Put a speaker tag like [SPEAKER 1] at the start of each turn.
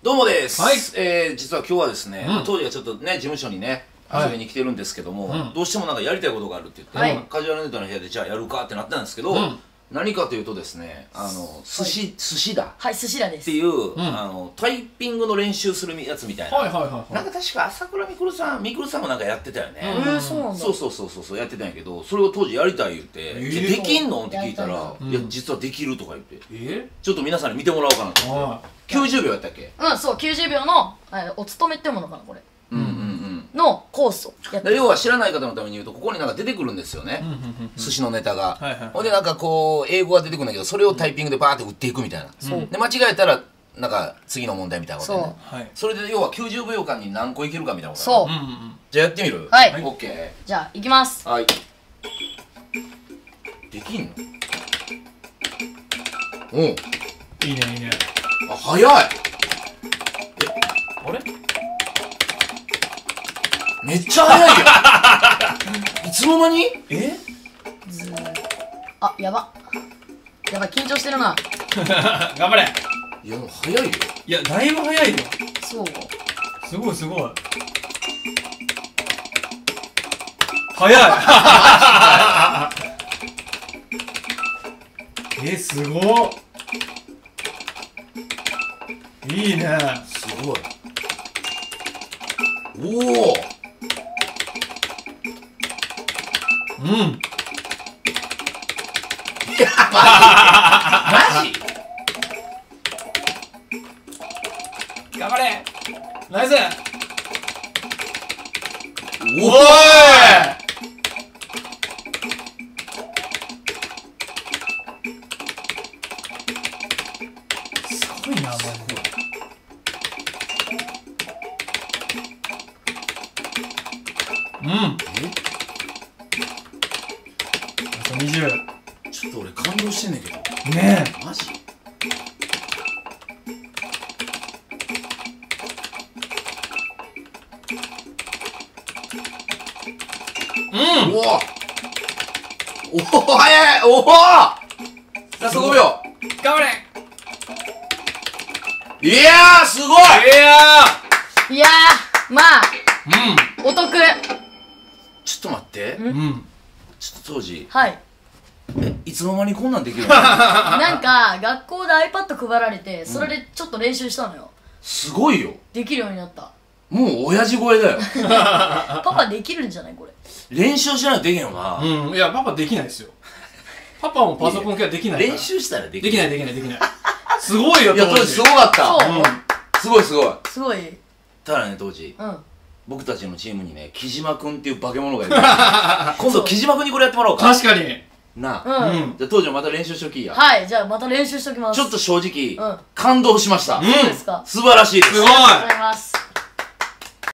[SPEAKER 1] どうもです。
[SPEAKER 2] はい
[SPEAKER 1] 実は今日はですね、当時はちょっとね、事務所にね、遊びに来てるんですけども、どうしてもなんかやりたいことがあるって言って、カジュアルネットの部屋でじゃあやるかってなったんですけど、何かというとですね、寿司だ。
[SPEAKER 3] はい、寿司だです。
[SPEAKER 1] っていう、タイピングの練習するやつみたいな。なんか確か朝倉未来さんもなんかやってたよね。
[SPEAKER 3] そうなんだ。
[SPEAKER 1] そうやってたんやけど、それを当時やりたい言って、できんのって聞いたら、いや実はできるとか言って、ちょっと皆さんに見てもらおうかなと。90秒やったっけ？
[SPEAKER 3] そう、90秒のお勤めってものかな、これ。のコースをやって。
[SPEAKER 1] 要は知らない方のために言うと、ここになんか出てくるんですよね、寿司のネタが。ほんでなんかこう英語が出てくるんだけど、それをタイピングでバーって打っていくみたいな。で間違えたらなんか次の問題みたいなことでね。それで要は90秒間に何個いけるかみたいなこと。
[SPEAKER 3] そう。
[SPEAKER 1] じゃあやってみる？
[SPEAKER 3] はい。
[SPEAKER 1] オッケー。
[SPEAKER 3] じゃあ行きます。
[SPEAKER 1] はい。できんの？おう。
[SPEAKER 2] いいねいいね。
[SPEAKER 1] あ、早い。
[SPEAKER 2] あれ？
[SPEAKER 1] めっちゃ早いよ。いつの間に？
[SPEAKER 3] あ、やば緊張してるな。
[SPEAKER 2] 頑張れ。
[SPEAKER 1] いや早いよ。
[SPEAKER 2] いやだいぶ早いよ。
[SPEAKER 3] そう。
[SPEAKER 2] すごいすごい。早い。すごっ。いいね。
[SPEAKER 1] すごい。おお。
[SPEAKER 2] うん。
[SPEAKER 1] いやマジ
[SPEAKER 2] 頑張れ。ナイス。
[SPEAKER 1] おお。
[SPEAKER 2] すごいなマジで。あと20。
[SPEAKER 1] ちょっと俺感動してんねんけど。
[SPEAKER 2] ね
[SPEAKER 1] え。マジ？おお。おお早い。おお。ラスト5秒。
[SPEAKER 2] 頑張れ。
[SPEAKER 1] いやーすごい。
[SPEAKER 3] いやーまあお得。
[SPEAKER 1] ちょっと待って。ちょっと当時。
[SPEAKER 3] はい。
[SPEAKER 1] いつの間にこんなんできるの？
[SPEAKER 3] なんか学校で iPad 配られて、それでちょっと練習したのよ。
[SPEAKER 1] すごいよ。
[SPEAKER 3] できるようになった。
[SPEAKER 1] もう親父超えだよ。
[SPEAKER 3] パパできるんじゃないこれ。
[SPEAKER 1] 練習しないとできんよな。
[SPEAKER 2] いやパパできないですよ。パパもパソコン系はできないから。
[SPEAKER 1] 練習したらでき
[SPEAKER 2] ない。すごいよ。
[SPEAKER 1] いや当時すごかった。すごいすごい。ただね当時僕たちのチームにね木島君っていう化け物がいる。今度木島君にこれやってもらおうか。
[SPEAKER 2] 確かに。
[SPEAKER 1] なあ。じゃあ当時はまた練習しときや。
[SPEAKER 3] はい、じゃあまた練習しときます。
[SPEAKER 1] ちょっと正直感動しました。
[SPEAKER 3] そうですか。
[SPEAKER 1] 素晴らしいです。
[SPEAKER 2] すごい。
[SPEAKER 3] ありがとうございます。